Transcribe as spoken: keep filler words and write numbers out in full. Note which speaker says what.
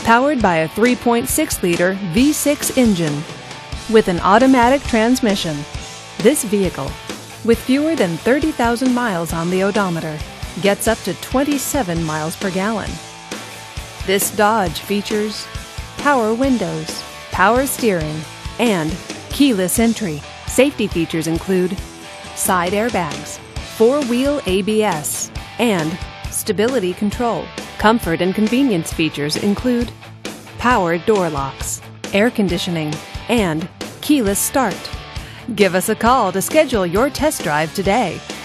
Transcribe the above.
Speaker 1: Powered by a three point six liter V six engine with an automatic transmission. This vehicle, with fewer than thirty thousand miles on the odometer, gets up to twenty-seven miles per gallon. This Dodge features power windows, power steering, and keyless entry. Safety features include side airbags, four-wheel A B S, and stability control. Comfort and convenience features include power door locks, air conditioning, and keyless start. Give us a call to schedule your test drive today.